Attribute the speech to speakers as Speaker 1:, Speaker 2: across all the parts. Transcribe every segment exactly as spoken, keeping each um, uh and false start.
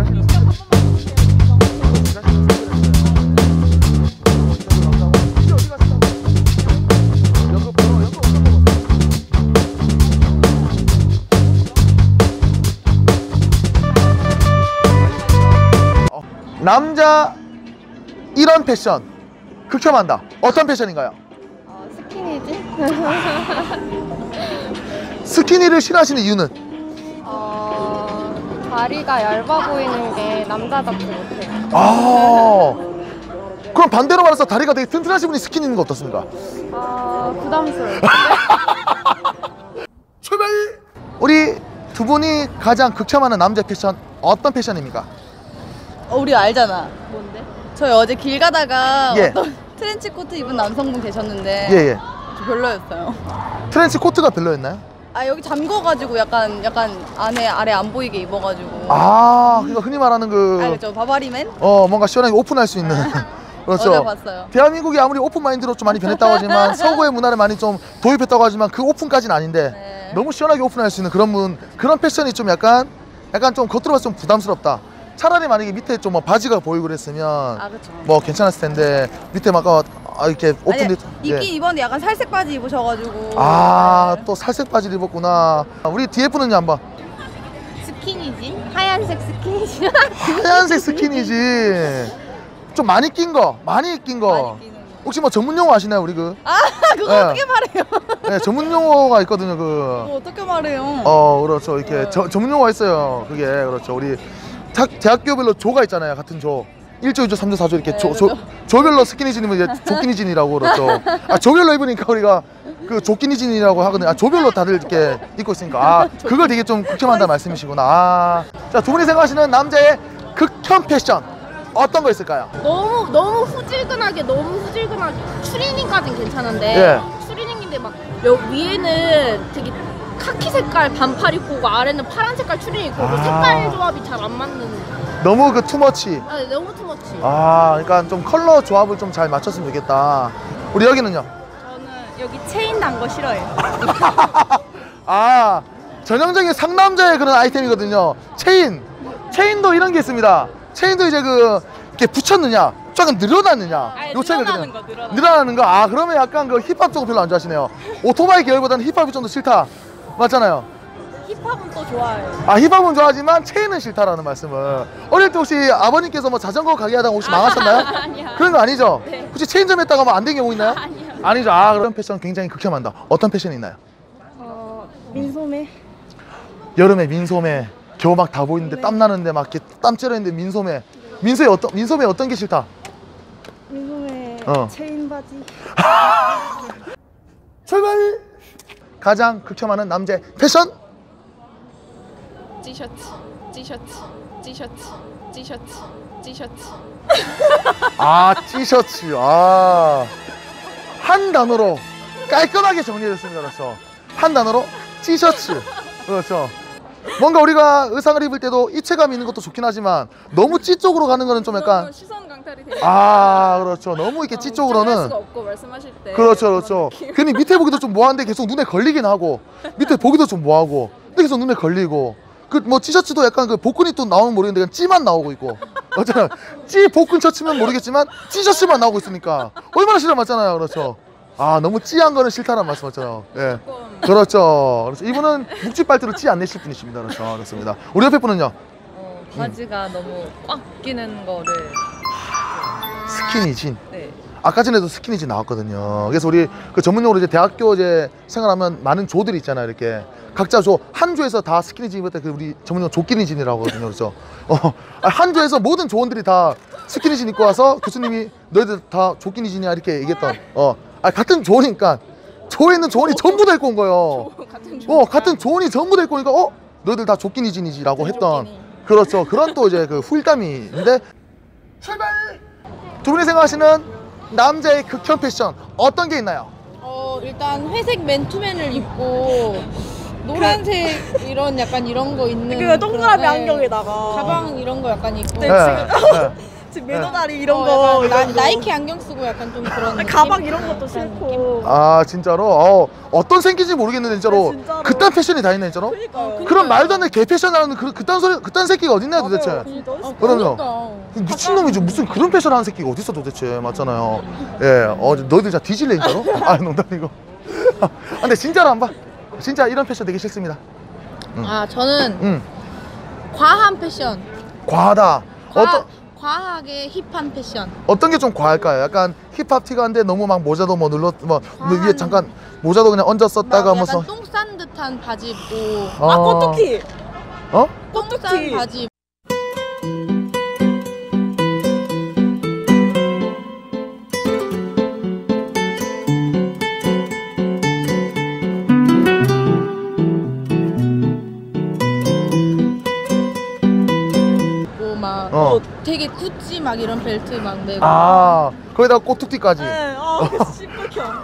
Speaker 1: 남자 이런 패션 극혐한다. 어떤 패션인가요?
Speaker 2: 어, 스키니지?
Speaker 1: 스키니를 싫어하시는 이유는?
Speaker 2: 어, 다리가 얇아 보이는 게 남자답지 못해요.
Speaker 1: 아, 그럼 반대로 말해서 다리가 되게 튼튼하신 분이 스키니 있는 거 어떻습니까?
Speaker 2: 아, 부담스러워요.
Speaker 1: 출발! 우리 두 분이 가장 극혐하는 남자 패션 어떤 패션입니까?
Speaker 3: 어, 우리 알잖아.
Speaker 2: 뭔데?
Speaker 3: 저희 어제 길 가다가
Speaker 1: 예.
Speaker 3: 어떤 트렌치 코트 입은 남성분 계셨는데
Speaker 1: 예예.
Speaker 3: 저 별로였어요.
Speaker 1: 트렌치 코트가 별로였나요?
Speaker 3: 아 여기 잠궈가지고 약간 약간 안에 아래 안 보이게 입어가지고.
Speaker 1: 아, 그러니까 흔히 말하는 그
Speaker 3: 아 그죠 바바리맨?
Speaker 1: 어 뭔가 시원하게 오픈할 수 있는 그렇죠.
Speaker 3: 어제 봤어요.
Speaker 1: 대한민국이 아무리 오픈 마인드로 좀 많이 변했다고 하지만 서구의 문화를 많이 좀 도입했다고 하지만 그 오픈까지는 아닌데
Speaker 3: 네.
Speaker 1: 너무 시원하게 오픈할 수 있는 그런 분 그런 패션이 좀 약간 약간 좀 겉으로 봐서 좀 부담스럽다. 차라리 만약에 밑에 좀 뭐 바지가 보이고 그랬으면
Speaker 3: 아 그쵸.
Speaker 1: 뭐 괜찮았을 텐데 밑에 막 아, 이렇게 오픈돼.
Speaker 3: 입긴 입었는데 약간 살색 바지 입으셔가지고.
Speaker 1: 아,
Speaker 3: 네.
Speaker 1: 또 살색 바지를 입었구나. 우리 디에프는요 한번.
Speaker 2: 스키니지? 하얀색 스키니지?
Speaker 1: 하얀색 스키니지. 좀 많이 낀 거, 많이 낀 거.
Speaker 3: 많이 끼는 거.
Speaker 1: 혹시 뭐 전문 용어 아시나요, 우리 그?
Speaker 3: 아 그거
Speaker 1: 네.
Speaker 3: 어떻게 말해요?
Speaker 1: 네, 전문 용어가 있거든요, 그.
Speaker 3: 그거 어떻게 말해요?
Speaker 1: 어, 그렇죠. 이렇게
Speaker 3: 네.
Speaker 1: 저, 전문 용어가 있어요. 그게 그렇죠. 우리 대, 대학교별로 조가 있잖아요, 같은 조. 일 조, 이 조, 삼 조, 사 조 이렇게
Speaker 3: 네,
Speaker 1: 조, 조,
Speaker 3: 그렇죠.
Speaker 1: 조별로 스키니진이면 이제 조끼니진이라고 그렇죠. 아, 조별로 입으니까 우리가 그 조끼니진이라고 하거든요. 아, 조별로 다들 이렇게 입고 있으니까 아, 그걸 되게 좀 극혐한다는 말씀이시구나. 아. 자, 두 분이 생각하시는 남자의 극혐 패션 어떤 거 있을까요?
Speaker 4: 너무 너무 후질근하게 너무 후질근하게 추리닝까진 괜찮은데
Speaker 1: 예.
Speaker 4: 추리닝인데 막 여, 위에는 되게 카키 색깔 반팔 입고 오고 아래는 파란 색깔 추리닝 입고 오고
Speaker 1: 아.
Speaker 4: 색깔 조합이 잘 안 맞는.
Speaker 1: 너무 그 투머치.
Speaker 4: 아, 너무 투머치.
Speaker 1: 아, 그러니까 좀 컬러 조합을 좀 잘 맞췄으면 좋겠다. 우리 여기는요?
Speaker 3: 저는 여기 체인 단 거 싫어해요.
Speaker 1: 아, 전형적인 상남자의 그런 아이템이거든요. 체인. 체인도 이런 게 있습니다. 체인도 이제 그 이렇게 붙였느냐, 조금 늘어났느냐.
Speaker 3: 아니,
Speaker 1: 요 차이가
Speaker 3: 늘어나는
Speaker 1: 있거든요.
Speaker 3: 거, 늘어나는
Speaker 1: 늘어나는 거. 아, 그러면 약간 그 힙합 쪽은 별로 안 좋아하시네요. 오토바이 계열보다는 힙합이 좀 더 싫다. 맞잖아요.
Speaker 3: 힙합은 또 좋아해요.
Speaker 1: 아, 힙합은 좋아하지만 체인은 싫다라는 말씀을. 어릴 때 혹시 아버님께서 뭐 자전거 가게 하다가 혹시 망하셨나요?
Speaker 4: 아니요.
Speaker 1: 그런 거 아니죠?
Speaker 4: 네.
Speaker 1: 혹시 체인점 했다가 뭐 안 된 경우 있나요?
Speaker 4: 아니요.
Speaker 1: 아니죠. 아, 그런 패션 굉장히 극혐한다. 어떤 패션이 있나요?
Speaker 4: 어, 민소매.
Speaker 1: 여름에 민소매 겨우 막 다 보이는데
Speaker 4: 네.
Speaker 1: 땀 나는데 막 이렇게 땀 찌러 있는데 민소매. 민소매 어떤 민소매 어떤 게 싫다?
Speaker 4: 민소매
Speaker 1: 어.
Speaker 4: 체인 바지.
Speaker 1: 출발. 가장 극혐하는 남자의 패션?
Speaker 4: 티셔츠, 티셔츠, 티셔츠, 티셔츠, 티셔츠.
Speaker 1: 아, 티셔츠. 아, 한 단어로 깔끔하게 정리됐습니다. 그렇죠. 한 단어로 티셔츠. 그렇죠. 뭔가 우리가 의상을 입을 때도 입체감 있는 것도 좋긴 하지만 너무 찌 쪽으로 가는 거는 좀 약간
Speaker 4: 시선 강탈이 돼요.
Speaker 1: 아, 그렇죠. 너무 이렇게 찌
Speaker 4: 할
Speaker 1: 쪽으로는
Speaker 4: 수가 없고 말씀하실 때.
Speaker 1: 그렇죠, 그렇죠. 괜히 밑에 보기도 좀 뭐한데 계속 눈에 걸리긴 하고 밑에 보기도 좀 뭐하고 근데 계속 눈에 걸리고 그 뭐 티셔츠도 약간 그 복근이 또 나오면 모르겠는데 그냥 찌만 나오고 있고 어쩌면 찌 복근 셔츠면 모르겠지만 티셔츠만 나오고 있으니까 얼마나 싫어 맞잖아요. 그렇죠. 아, 너무 찌한 거는 싫다는 말씀 맞잖아요. 예. 그렇죠. 그래서 이분은 묵직 발트로 찌 안 내실 분이십니다. 그렇죠. 그렇습니다. 우리 옆에 분은요?
Speaker 3: 어, 바지가 너무 꽉 끼는 거를.
Speaker 1: 스키니진.
Speaker 3: 네.
Speaker 1: 아까 전에도 스키니진 나왔거든요. 그래서 우리 그 전문용어로 이제 대학교 이제 생활하면 많은 조들이 있잖아요. 이렇게 각자 조 한 조에서 다 스키니진 입을 때 그 우리 전문용어 조끼니진이라고 하거든요. 그렇죠. 어, 한 조에서 모든 조원들이 다 스키니진 입고 와서 교수님이 너희들 다 조끼니진이야 이렇게 얘기했던. 어, 아, 같은 조니까 조에 있는 조원이 전부 다 입고 온 거예요.
Speaker 4: 같은
Speaker 1: 어, 같은 조원이 전부 다 입고 오니까 어, 너희들 다 조끼니진이지라고 했던. 그렇죠. 그런 또 이제 그 후일담이 있는데 출발. 두 분이 생각하시는 남자의 극혐 패션 어떤 게 있나요?
Speaker 3: 어 일단 회색 맨투맨을 입고 노란색 이런 약간 이런 거 있는
Speaker 5: 그 동그라미
Speaker 3: 그런, 네,
Speaker 5: 안경에다가
Speaker 3: 가방 이런 거 약간 입고
Speaker 5: 네,
Speaker 1: 네, 네.
Speaker 3: 지금 매너다리 이런
Speaker 4: 어,
Speaker 3: 거
Speaker 4: 약간
Speaker 3: 이런
Speaker 4: 나,
Speaker 3: 거.
Speaker 4: 나이키 안경 쓰고 약간 좀 그런 느낌?
Speaker 3: 가방 이런 것도 싫고.
Speaker 1: 아 진짜로? 어, 어떤 생기인지 모르겠는데 진짜로
Speaker 3: 네, 진짜로.
Speaker 1: 그딴 패션이 다 있네 진짜로?
Speaker 3: 그러니까요.
Speaker 1: 그런 말도 안 되는 개 패션하는 그, 그딴 소리 그딴 새끼가 어딨냐 도대체.
Speaker 3: 맞아요. 진짜
Speaker 4: 어,
Speaker 1: 그럼요.
Speaker 4: 그러니까.
Speaker 1: 미친놈이지 무슨 그런 패션 하는 새끼가 어딨어 도대체. 맞잖아요. 예, 어 너희들 자 뒤질래 진짜로? 아 농담이고. 아, 근데 진짜로 안 봐. 진짜 이런 패션 되게 싫습니다.
Speaker 4: 아 저는
Speaker 1: 응.
Speaker 4: 과한 패션.
Speaker 1: 과하다.
Speaker 4: 과,
Speaker 1: 어떤
Speaker 4: 과하게 힙한 패션.
Speaker 1: 어떤 게 좀 과할까요? 약간 힙합 티가 한데 너무 막 모자도 뭐 눌러 뭐
Speaker 4: 과한-
Speaker 1: 위에 잠깐 모자도 그냥 얹어 썼다가 뭐
Speaker 4: 약간
Speaker 1: 써.
Speaker 4: 똥 싼 듯한 바지 입고
Speaker 3: 아
Speaker 1: 어.
Speaker 3: 꼬투키.
Speaker 1: 어?
Speaker 4: 똥 싼
Speaker 3: 꼬투키.
Speaker 4: 바지 입고 막
Speaker 1: 어.
Speaker 4: 어, 되게 구찌 막 이런 벨트 막 매고
Speaker 1: 아 거기다가 꼬투티까지.
Speaker 3: 네. 아 씨뿔형.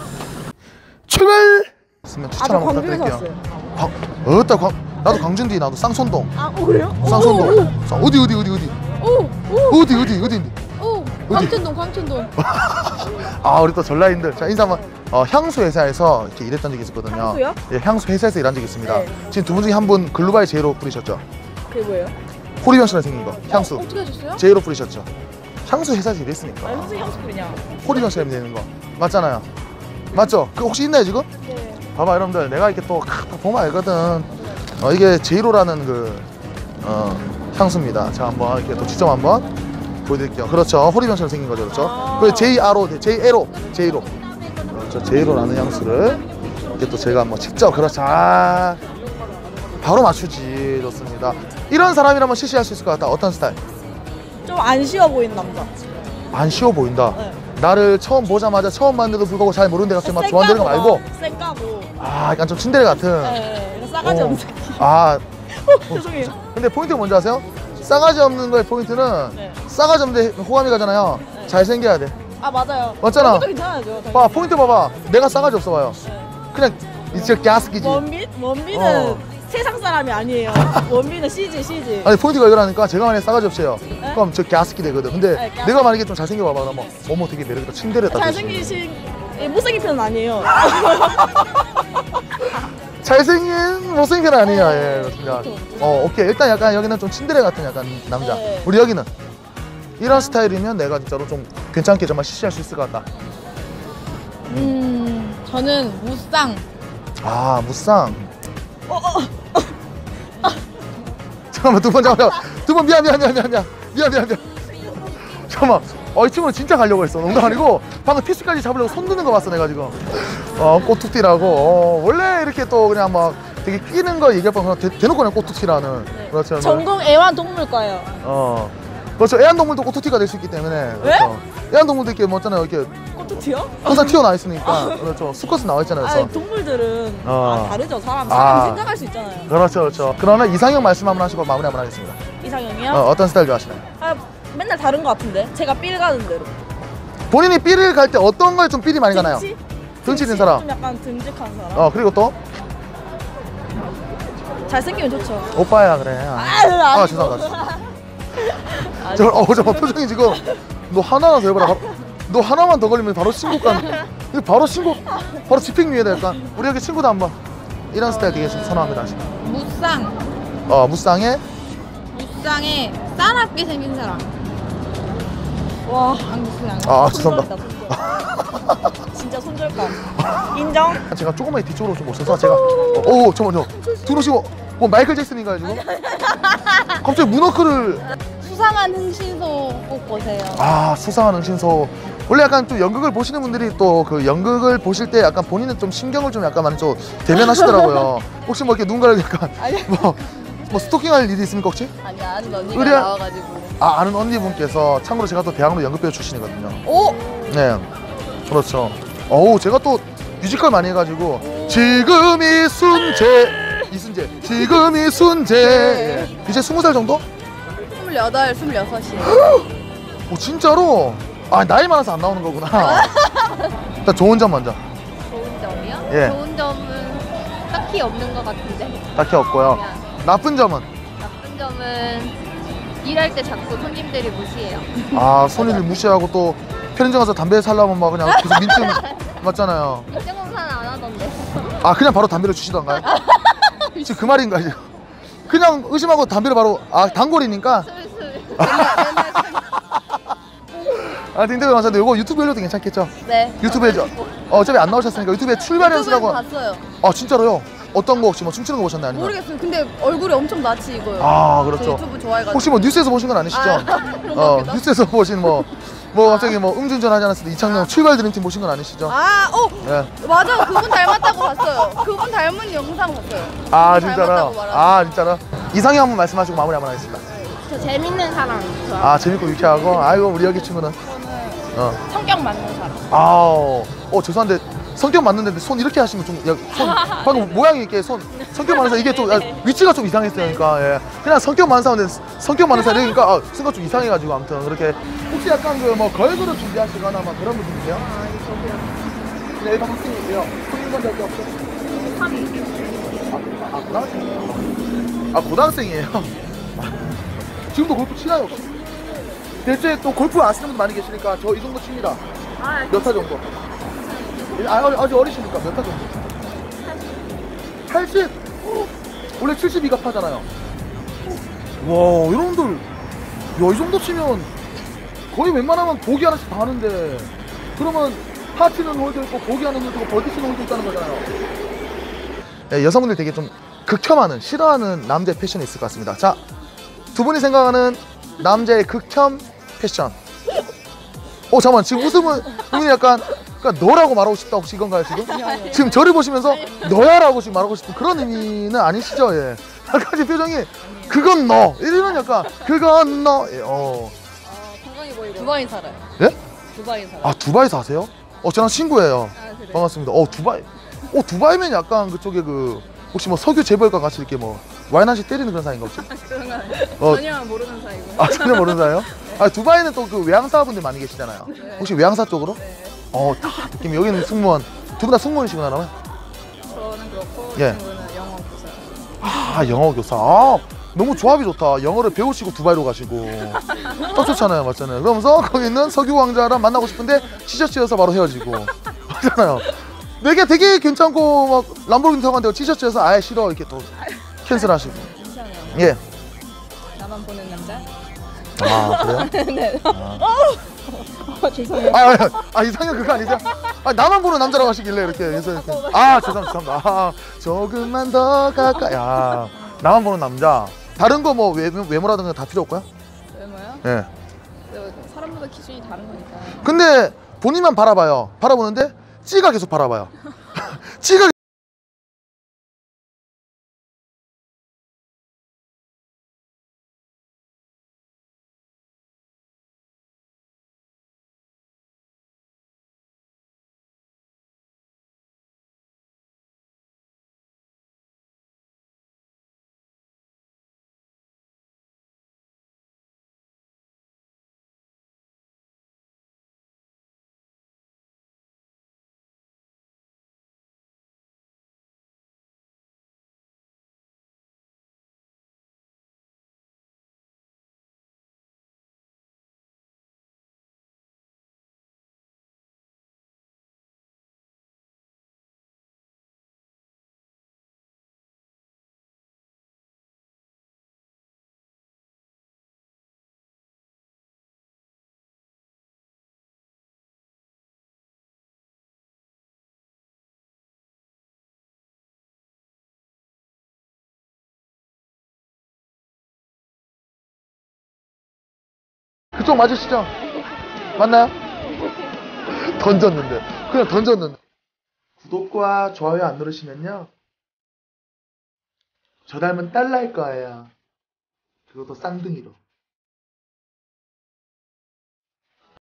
Speaker 1: 출발! 있으면 추천
Speaker 3: 아저
Speaker 1: 한번
Speaker 3: 광주에서
Speaker 1: 부탁드릴게요.
Speaker 3: 왔어요.
Speaker 1: 광, 어따 광, 나도 광주인데 나도 쌍손동.
Speaker 3: 아 어, 그래요?
Speaker 1: 쌍손동. 쌍- 어디 어디 어디 어디
Speaker 4: 오오
Speaker 1: 어디 어디 어디.
Speaker 4: 오 광천동 광천동
Speaker 1: 아 우리 또 전라인들. 자 인사 한번. 어, 향수 회사에서 이렇게 일했던 적이 있었거든요.
Speaker 3: 향수요?
Speaker 1: 예, 향수 회사에서 일한 적이 있습니다.
Speaker 3: 네.
Speaker 1: 지금 두 분 중에 한 분 글루바이 제이로 뿌리셨죠?
Speaker 3: 그게 뭐예요?
Speaker 1: 호리병처럼 생긴 거. 향수.
Speaker 4: 어, 어떻게 하셨어요?
Speaker 1: 제이로 뿌리셨죠? 향수 회사에서 일했으니까.
Speaker 3: 아 무슨 향수 뿌리냐?
Speaker 1: 호리병처럼 되는 거. 맞잖아요. 맞죠? 그거 혹시 있나요 지금?
Speaker 3: 네.
Speaker 1: 봐봐 여러분들 내가 이렇게 또 크, 보면 알거든. 어, 이게 제이로라는 그 어, 향수입니다. 자 한번 이렇게 또 직접 한번 보여드릴게요. 그렇죠. 호리병처럼 생긴 거죠, 그렇죠?
Speaker 3: 아.
Speaker 1: 그 제이알오, 제이엘오, 제이로. 그렇죠. 제이로라는 향수를 이렇게 또 제가 한번 직접 그렇죠. 아, 바로 맞추지. 좋습니다. 이런 사람이라면 실시할 수 있을 것 같다. 어떤 스타일?
Speaker 3: 좀 안 쉬워 보이는 남자.
Speaker 1: 안 쉬워 보인다.
Speaker 3: 네.
Speaker 1: 나를 처음 보자마자 처음 봤는데도 불구하고 잘 모르는데 갑자기 막 좋아한다는 거 말고,
Speaker 3: 쌩까고.
Speaker 1: 아, 약간 좀 츤데레 같은.
Speaker 3: 네. 싸가지
Speaker 1: 어.
Speaker 3: 없는 새끼.
Speaker 1: 아,
Speaker 3: 죄송해요.
Speaker 1: 근데 포인트가 뭔지 아세요? 싸가지 없는 거의 포인트는
Speaker 3: 네.
Speaker 1: 싸가지 없는데 호감이 가잖아요.
Speaker 3: 네.
Speaker 1: 잘생겨야 돼.
Speaker 3: 아 맞아요.
Speaker 1: 맞잖아.
Speaker 3: 그것도 괜찮아요. 저.
Speaker 1: 봐, 포인트 봐봐. 내가 싸가지 없어 봐요.
Speaker 3: 네.
Speaker 1: 그냥 이제 가스기지.
Speaker 3: 원빈? 원빈은
Speaker 1: 어.
Speaker 3: 세상 사람이 아니에요. 원빈은 씨지 씨지.
Speaker 1: 아니 포인트가 이거라니까 제가 만약에 싸가지 없어요.
Speaker 3: 네?
Speaker 1: 그럼 저 가스기 되거든. 근데
Speaker 3: 네, 가스기.
Speaker 1: 내가 만약에 좀 잘생겨 봐봐. 그러면 어머 되게 매력있다. 침대를 딱
Speaker 3: 잘생기신 예, 못생긴 편은 아니에요.
Speaker 1: 잘생긴 못생긴 편 아니에요. 예, 그렇습니다. 어, 오케이. 일단 약간 여기는 좀 침대레 같은 약간 남자.
Speaker 3: 네.
Speaker 1: 우리 여기는 이런 스타일이면 내가 진짜로 좀 괜찮게 정말 시시할 수 있을 것 같다.
Speaker 4: 음 저는 무쌍
Speaker 1: 아, 무쌍.
Speaker 3: 어, 어.
Speaker 1: 잠깐만 두 번 잠깐만 두 번 미안 미안 미안 미안 미안 미안 미안 미안. 잠깐만. 어, 이 친구는 진짜 가려고 했어. 농담 아니고 방금 피스까지 잡으려고 손 드는 거 봤어 내가 지금. 어, 꼬투티라고. 어, 원래 이렇게 또 그냥 막 되게 끼는 거 얘기할 뻔 대, 대놓고 그냥 꼬투티라는.
Speaker 3: 네.
Speaker 1: 그렇죠.
Speaker 3: 전공 애완동물과예요.
Speaker 1: 어. 그렇죠. 애완동물도 꼬투티가 될 수 있기 때문에. 그렇죠. 애완동물도 이렇게 뭐 있잖아요. 이렇게
Speaker 3: 꼬투티요?
Speaker 1: 항상 튀어나와 있으니까. 그렇죠. 수컷은 나와 있잖아요.
Speaker 3: 아
Speaker 1: 그래서.
Speaker 3: 동물들은
Speaker 1: 어.
Speaker 3: 아, 다르죠. 사람
Speaker 1: 아.
Speaker 3: 사람 생각할 수 있잖아요.
Speaker 1: 그렇죠, 그렇죠. 그러면 이상형 말씀 한번 하시고 마무리 한번 하겠습니다.
Speaker 3: 이상형이요?
Speaker 1: 어, 어떤 스타일 좋아하시나요?
Speaker 3: 아 맨날 다른 것 같은데. 제가 삘 가는 대로.
Speaker 1: 본인이 삐를 갈 때 어떤 걸 좀 삐리 많이 가나요?
Speaker 3: 등치?
Speaker 1: 등치 있는
Speaker 3: 등치?
Speaker 1: 사람.
Speaker 3: 좀 약간 듬직한 사람.
Speaker 1: 어, 그리고 또
Speaker 3: 잘생기면 좋죠.
Speaker 1: 오빠야 그래. 아,
Speaker 3: 아,
Speaker 1: 아 죄송합니다. 저, 어, 잠깐 표정이 지금 너 하나만 더 해봐라. 바로, 너 하나만 더 걸리면 바로 신고 간. 이거 바로 신고, 바로 집행유예다 약간. 우리 여기 친구도 한번. 이런 스타일 되게 좀 선호합니다.
Speaker 4: 무쌍
Speaker 1: 어, 무쌍에
Speaker 4: 무쌍에 싸납게 생긴 사람
Speaker 3: 와.
Speaker 4: 안무쌍
Speaker 1: 아 죄송합니다.
Speaker 3: 손절이다, 손절. 진짜 손절감. 인정?
Speaker 1: 제가 조금만 뒤쪽으로 좀 오셔서 제가 어, 오 잠깐만요. 들어오시고 뭐 마이클 잭슨인가요 지금? 갑자기 문워크를.
Speaker 4: 수상한 흥신소 꼭 보세요.
Speaker 1: 아 수상한 응신소. 원래 약간 좀 연극을 보시는 분들이 또 그 연극을 보실 때 약간 본인은 좀 신경을 좀 약간 많이 좀 대면하시더라고요. 혹시 뭐 이렇게 누군가를 약간
Speaker 3: 아니.
Speaker 1: 뭐, 뭐 스토킹할 일이 있습니까 혹시?
Speaker 3: 아니 아는 언니가
Speaker 1: 의뢰-
Speaker 3: 나와가지고.
Speaker 1: 아 아는 언니분께서 참고로 제가 또 대학로 연극배우 출신이거든요.
Speaker 4: 오
Speaker 1: 네 그렇죠. 어우 제가 또 뮤지컬 많이 해가지고 지금 이 순재 이순재 지금 이 순재 예. 이제 스무 살 정도?
Speaker 3: 스물여덟, 스물여섯이에요.
Speaker 1: 오 진짜로? 아 나이 많아서 안 나오는 거구나. 일단 좋은 점 먼저.
Speaker 2: 좋은 점이요?
Speaker 1: 예.
Speaker 2: 좋은 점은 딱히 없는 것 같은데.
Speaker 1: 딱히 없고요.
Speaker 2: 그냥
Speaker 1: 나쁜 점은?
Speaker 2: 나쁜 점은 일할 때 자꾸 손님들이 무시해요.
Speaker 1: 아 손님을 무시하고 또 편의점 가서 담배 살라면 막 그냥 계속 민증 맞잖아요.
Speaker 2: 인증검사는 안 하던데.
Speaker 1: 아 그냥 바로 담배를 주시던가요? 지금 그 말인가요? 지금? 그냥 의심하고 담배를 바로 아 단골이니까.
Speaker 2: 슬슬.
Speaker 1: 아 인터뷰 감사한데 이거 유튜브 올려도 괜찮겠죠?
Speaker 3: 네.
Speaker 1: 유튜브에 저, 어, 어차피 안 나오셨으니까 유튜브에 출발
Speaker 3: 유튜브에서
Speaker 1: 연수라고.
Speaker 3: 봤어요.
Speaker 1: 아 진짜로요? 어떤 거 혹시 뭐 춤추는 거 보셨나요? 아니면?
Speaker 3: 모르겠어요. 근데 얼굴이 엄청 낯이 익어요.
Speaker 1: 아
Speaker 3: 저
Speaker 1: 그렇죠.
Speaker 3: 유튜브 좋아해가지고.
Speaker 1: 혹시 뭐 뉴스에서 보신 건 아니시죠?
Speaker 3: 아, 그런 거
Speaker 1: 어
Speaker 3: 같기도 하고.
Speaker 1: 뉴스에서 보신 뭐 뭐 갑자기 뭐 음주운전 하지 않았을 때 이창용 출발 드림팀 보신 건 아니시죠?
Speaker 3: 아, 어,
Speaker 1: 예.
Speaker 3: 맞아요. 그분 닮았다고 봤어요. 그분 닮은 영상 봤어요.
Speaker 1: 아
Speaker 3: 그분
Speaker 1: 진짜로?
Speaker 3: 닮았다고 말하는.
Speaker 1: 아 진짜로? 이상형 한번 말씀하시고 마무리 한번 하겠습니다.
Speaker 4: 저 재밌는 사람 좋아.
Speaker 1: 아 재밌고 유쾌하고 아이고 우리 여기 친구는 어.
Speaker 4: 성격 맞는 사람.
Speaker 1: 아우 어 죄송한데 성격 맞는데 손 이렇게 하시면 좀 야, 손 방금 모양이 이렇게 손 성격 많은 사람 이게 좀 야, 위치가 좀 이상했어요. 그러니까 예. 그냥 성격 많은 사람인데 성격 많은 사람이 그러니까 아, 순간 좀 이상해가지고 아무튼 그렇게 혹시 약간 그 뭐 걸그룹 준비하시거나 막 그런 분들이세요?
Speaker 4: 아, 이거 저기요.
Speaker 1: 그냥 일반 학생이세요. 성인관 될게 없어요. 아, 아 고등학생이에요. 아 고등학생이에요. 지금도 골프 치나요 혹시? 대체 또 골프 아시는 분들 많이 계시니까 저 이 정도 칩니다.
Speaker 4: 아,
Speaker 1: 몇 타 정도? 아, 아직 어리시니까 몇 타 정도? 팔십? 원래 칠십이 가 파잖아요. 와, 여러분들, 야, 이 정도 치면 거의 웬만하면 보기 하나씩 다 하는데, 그러면 파 치는 홀도 있고, 보기 하는 홀도 있고, 버디 치는 홀도 있다는 거잖아요. 네, 여성분들 되게 좀 극혐하는, 싫어하는 남자의 패션이 있을 것 같습니다. 자, 두 분이 생각하는 남자의 극혐 패션. 어, 잠깐만, 지금 웃음은, 웃음이 약간, 그러니까 너라고 말하고 싶다 혹시 이건가요 지금? 지금 저를 보시면서 너야라고 지금 말하고 싶은 그런 의미는 아니시죠? 예. 약간 지금 표정이 그건 너 이러면 약간 그건 너. 예, 어.
Speaker 3: 건강해 보이고. 두바이 살아요.
Speaker 1: 예?
Speaker 3: 두바이 살아요.
Speaker 1: 아 두바이 사세요? 어 저랑 친구예요.
Speaker 3: 아, 그래요?
Speaker 1: 반갑습니다. 어 두바이. 어 두바이면 약간 그쪽에 그 혹시 뭐 석유 재벌과 같이 이렇게 뭐 와인 한씩 때리는 그런 사이인가 혹시?
Speaker 3: 그런 거 아니에요.
Speaker 1: 어.
Speaker 3: 전혀 모르는 사이고.
Speaker 1: 아 전혀 모르는 사이요? 아 두바이는 또 그 외항사분들 많이 계시잖아요. 혹시 외항사 쪽으로?
Speaker 3: 네.
Speaker 1: 어, 다 느낌이 여기는 승무원 두 분 다 승무원이시구나 그러면?
Speaker 3: 저는 그렇고
Speaker 1: 예.
Speaker 3: 이 친구는 영어 교사.
Speaker 1: 아 영어 교사. 아, 너무 조합이 좋다. 영어를 배우시고 두바이로 가시고 딱 좋잖아요, 맞잖아요. 그러면서 거기 있는 석유 왕자랑 만나고 싶은데 티셔츠여서 바로 헤어지고 맞잖아요. 되게 되게 괜찮고 막 람보르기니 타고 갔는데 티셔츠여서 아예 싫어 이렇게 또 캔슬하시고.
Speaker 3: 괜찮아요.
Speaker 1: 예.
Speaker 3: 나만 보는 남자?
Speaker 1: 아 그래요?
Speaker 3: 네.
Speaker 1: 아.
Speaker 3: 어, 죄송해요.
Speaker 1: 아, 아, 아 이상형 그거 아니죠? 아 나만 보는 남자라고 하시길래 이렇게 그래서 이렇게 아 죄송합니다, 죄송합니다. 아, 조금만 더 가까이. 아 나만 보는 남자. 다른 거 뭐 외모, 외모라든가 다 필요 없고요?
Speaker 3: 외모요?
Speaker 1: 예.
Speaker 3: 네, 사람마다 기준이 다른 거니까.
Speaker 1: 근데 본인만 바라봐요. 바라보는데 찌가 계속 바라봐요. 찌가 그쪽 맞으시죠? 맞나요? 던졌는데 그냥 던졌는데 구독과 좋아요 안 누르시면요 저 닮은 딸 날 거예요. 그것도 쌍둥이로.